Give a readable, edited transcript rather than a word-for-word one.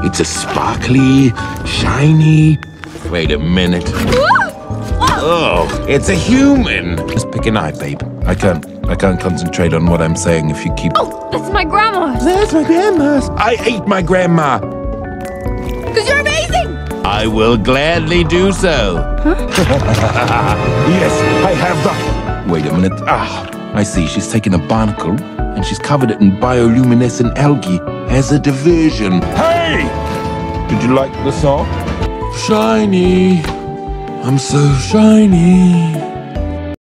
It's a sparkly, shiny... Wait a minute. Oh, it's a human. Just pick an eye, babe. I can't concentrate on what I'm saying if you keep... Oh, that's my grandma's. That's my grandma's. I ate my grandma. Because you're amazing. I will gladly do so. Huh? Yes, I have the... Wait a minute. I see. She's taken a barnacle and she's covered it in bioluminescent algae as a diversion. Hey! Did you like the song? Shiny. I'm so shiny.